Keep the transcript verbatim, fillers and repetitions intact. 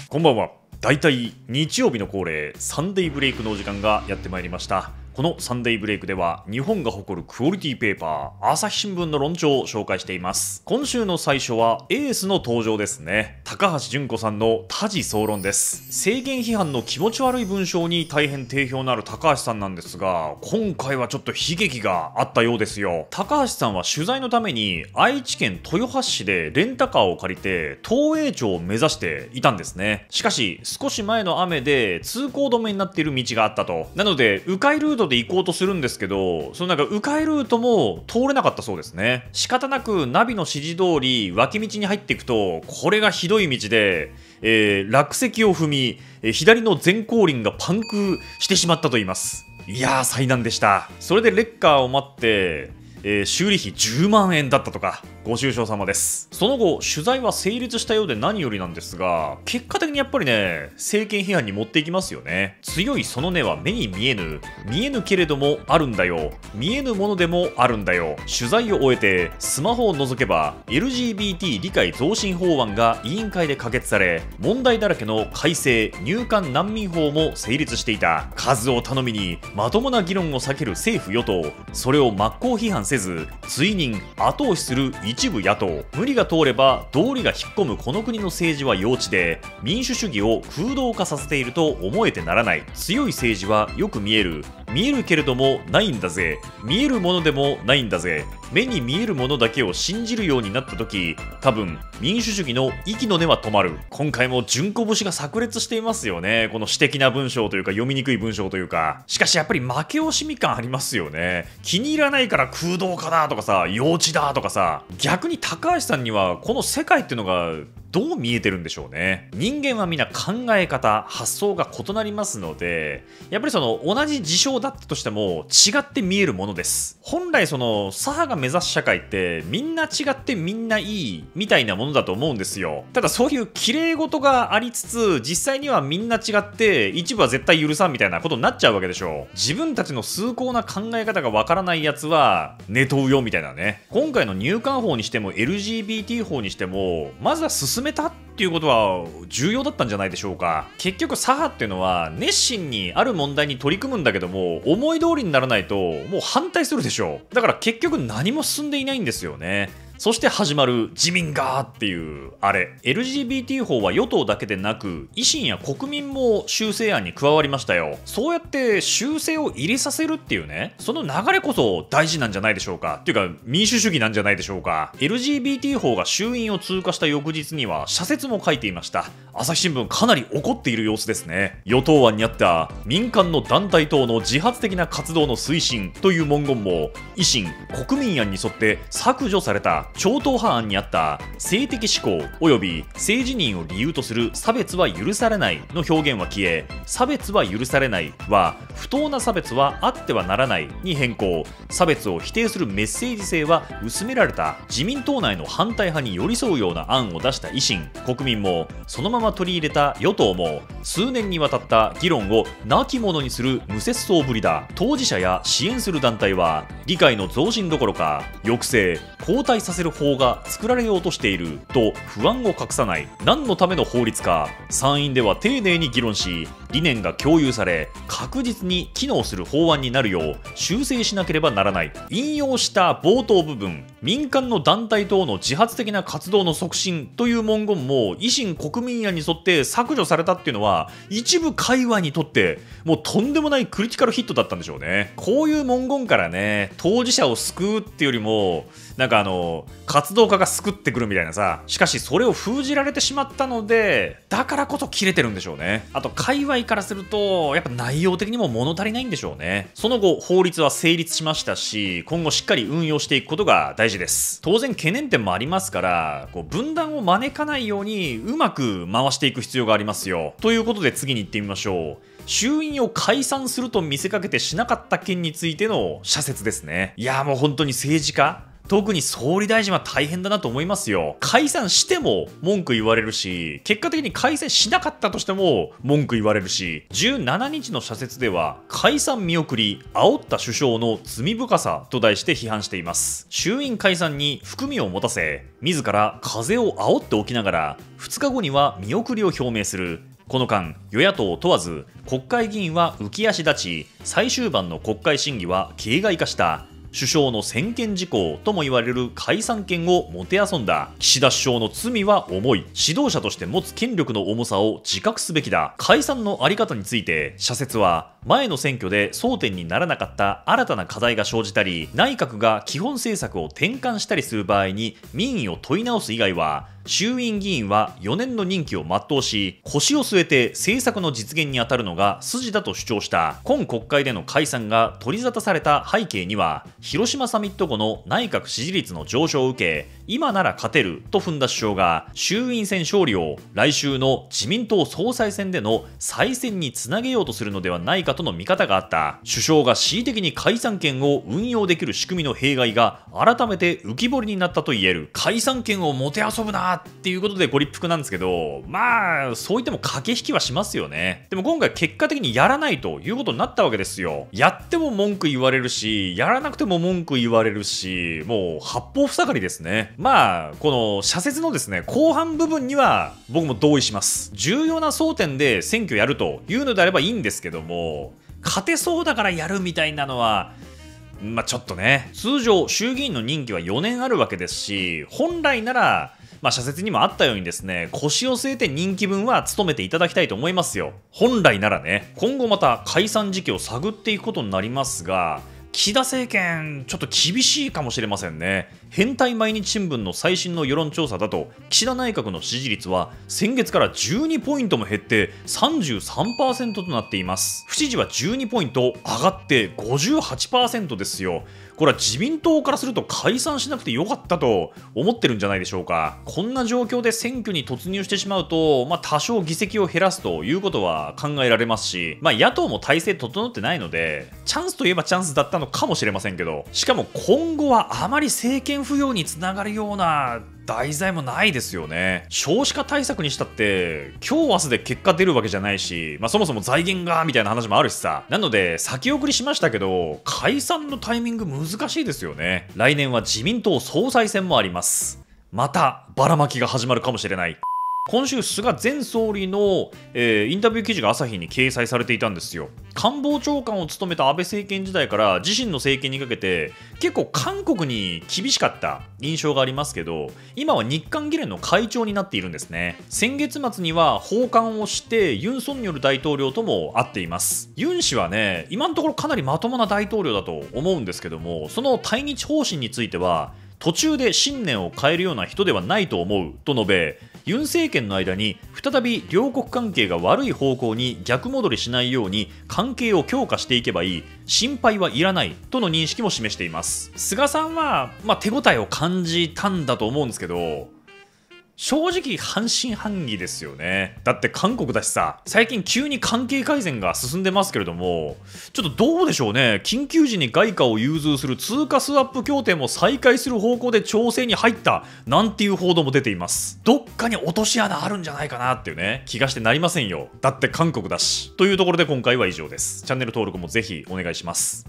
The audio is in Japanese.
こんばんは。だいたい日曜日の恒例サンデーブレイクのお時間がやってまいりました。このサンデーブレイクでは日本が誇るクオリティペーパー朝日新聞の論調を紹介しています。今週の最初はエースの登場ですね。高橋純子さんの多事総論です。政権批判の気持ち悪い文章に大変定評のある高橋さんなんですが、今回はちょっと悲劇があったようですよ。高橋さんは取材のために愛知県豊橋市でレンタカーを借りて東栄町を目指していたんですね。しかし少し前の雨で通行止めになっている道があったと。なので迂回ルートで行こうとするんですけど、そのなんか迂回ルートも通れなかったそうですね。仕方なくナビの指示通り脇道に入っていくと、これがひどい道で、えー、落石を踏み、えー、左の前後輪がパンクしてしまったと言います。いやー災難でした。それでレッカーを待って、えー、修理費じゅうまんえんだったとか、ご愁傷様です。その後取材は成立したようで何よりなんですが、結果的にやっぱりね、政権批判に持っていきますよね。強いその根は目に見えぬ、見えぬけれどもあるんだよ、見えぬものでもあるんだよ。取材を終えてスマホを覗けば エルジービーティー 理解増進法案が委員会で可決され、問題だらけの改正入管難民法も成立していた。数を頼みにまともな議論を避ける政府与党、それを真っ向批判せず追認後押しする一部野党。無理が通れば道理が引っ込むこの国の政治は幼稚で、民主主義を空洞化させていると思えてならない。強い政治はよく見える、見えるけれどもないんだぜ、見えるものでもないんだぜ。目に見えるものだけを信じるようになった時、多分民主主義の息の根は止まる。今回も純子節が炸裂していますよね。この詩的な文章というか読みにくい文章というか。しかしやっぱり負け惜しみ感ありますよね。気に入らないから空洞化だとかさ、幼稚だとかさ。逆に高橋さんにはこの世界っていうのがどう見えてるんでしょうね。人間はみんな考え方、発想が異なりますので、やっぱりその同じ事象だったとしても違って見えるものです。本来その左派が目指す社会ってみんな違ってみんないいみたいなものだと思うんですよ。ただそういう綺麗事がありつつ、実際にはみんな違って一部は絶対許さんみたいなことになっちゃうわけでしょう。自分たちの崇高な考え方がわからないやつは寝とうよみたいなね。今回の入管法にしても エルジービーティー 法にしても、まずは進めたっていうことは重要だったんじゃないでしょうか。結局左派っていうのは熱心にある問題に取り組むんだけども、思い通りにならないともう反対するでしょう。だから結局何も進んでいないんですよね。そして始まる自民がっていうあれ。 エルジービーティー 法は与党だけでなく維新や国民も修正案に加わりましたよ。そうやって修正を入れさせるっていうね、その流れこそ大事なんじゃないでしょうか。っていうか民主主義なんじゃないでしょうか。 エルジービーティー 法が衆院を通過した翌日には社説も書いていました。朝日新聞かなり怒っている様子ですね。与党案にあった民間の団体等の自発的な活動の推進という文言も維新国民案に沿って削除された。超党派案にあった性的指向及び性自認を理由とする差別は許されないの表現は消え、差別は許されないは不当な差別はあってはならないに変更。差別を否定するメッセージ性は薄められた。自民党内の反対派に寄り添うような案を出した維新国民も、そのまま取り入れた与党も、数年にわたった議論を亡き者にする無節操ぶりだ。当事者や支援する団体は理解の増進どころか抑制後退させる法が作られようとしていると不安を隠さない。何のための法律か、参院では丁寧に議論し理念が共有され確実に機能する法案になるよう修正しなければならない。引用した冒頭部分、民間の団体等の自発的な活動の促進という文言も維新国民案に沿って削除されたっていうのは、一部界隈にとってもうとんでもないクリティカルヒットだったんでしょうね。こういう文言からね、当事者を救うっていうよりもなんかあの活動家が救ってくるみたいなさ。しかしそれを封じられてしまったので、だからこそ切れてるんでしょうね。あと界隈からするとやっぱ内容的にも物足りないんでしょうね。その後法律は成立しましたし、今後しっかり運用していくことが大事です。当然懸念点もありますから、こう分断を招かないようにうまく回していく必要がありますよ。ということで次に行ってみましょう。衆院を解散すると見せかけてしなかった件についての社説ですね。いやーもう本当に政治家、特に総理大臣は大変だなと思いますよ。解散しても文句言われるし、結果的に解散しなかったとしても文句言われるし、じゅうしちにちの社説では解散見送り煽った首相の罪深さと題して批判しています。衆院解散に含みを持たせ、自ら風を煽っておきながら不ふつかごには見送りを表明する。この間、与野党問わず国会議員は浮き足立ち、最終盤の国会審議は形骸化した。首相の専権事項とも言われる解散権をもてあそんだ。岸田首相の罪は重い。指導者として持つ権力の重さを自覚すべきだ。解散のあり方について、社説は、前の選挙で争点にならなかった新たな課題が生じたり、内閣が基本政策を転換したりする場合に民意を問い直す以外は、衆院議員はよねんの任期を全うし、腰を据えて政策の実現に当たるのが筋だと主張した。今国会での解散が取り沙汰された背景には、広島サミット後の内閣支持率の上昇を受け、今なら勝てると踏んだ首相が衆院選勝利を来週の自民党総裁選での再選につなげようとするのではないかとの見方があった。首相が恣意的に解散権を運用できる仕組みの弊害が改めて浮き彫りになったと言える。解散権をもてあそぶなっていうことでご立腹なんですけど、まあそう言っても駆け引きはしますよね。でも今回結果的にやらないということになったわけですよ。やっても文句言われるし、やらなくても文句言われるし、もう八方塞がりですね。まあこの社説のですね後半部分には僕も同意します。重要な争点で選挙やるというのであればいいんですけども、勝てそうだからやるみたいなのはまあちょっとね、通常衆議院の任期はよねんあるわけですし、本来ならまあ社説にもあったようにですね、腰を据えて任期分は務めていただきたいと思いますよ。本来ならね、今後また解散時期を探っていくことになりますが、岸田政権ちょっと厳しいかもしれませんね。変態毎日新聞の最新の世論調査だと、岸田内閣の支持率は先月からじゅうにポイントも減って さんじゅうさんパーセント となっています。不支持はじゅうにポイント上がってごじゅうはちパーセント ですよ。これは自民党からすると解散しなくてよかったと思ってるんじゃないでしょうか。こんな状況で選挙に突入してしまうと、まあ、多少議席を減らすということは考えられますし、まあ、野党も体制整ってないのでチャンスといえばチャンスだったのかもしれませんけど、しかも今後はあまり政権浮揚につながるような題材もないですよね。少子化対策にしたって今日明日で結果出るわけじゃないし、まあ、そもそも財源がみたいな話もあるしさ。なので先送りしましたけど、解散のタイミング難しいですよね。来年は自民党総裁選もあります。またばらまきが始まるかもしれない。今週、菅前総理の、えー、インタビュー記事が朝日に掲載されていたんですよ。官房長官を務めた安倍政権時代から自身の政権にかけて結構韓国に厳しかった印象がありますけど、今は日韓議連の会長になっているんですね。先月末には訪韓をしてユン・ソンニョル大統領とも会っています。ユン氏はね、今のところかなりまともな大統領だと思うんですけども、その対日方針については途中で信念を変えるような人ではないと思うと述べ、ユン政権の間に再び両国関係が悪い方向に逆戻りしないように関係を強化していけばいい、心配はいらないとの認識も示しています。菅さんは、まあ、手応えを感じたんだと思うんですけど、正直半信半疑ですよね。だって韓国だしさ、最近急に関係改善が進んでますけれども、ちょっとどうでしょうね。緊急時に外貨を融通する通貨スワップ協定も再開する方向で調整に入ったなんていう報道も出ています。どっかに落とし穴あるんじゃないかなっていうね気がしてなりませんよ。だって韓国だし。というところで今回は以上です。チャンネル登録もぜひお願いします。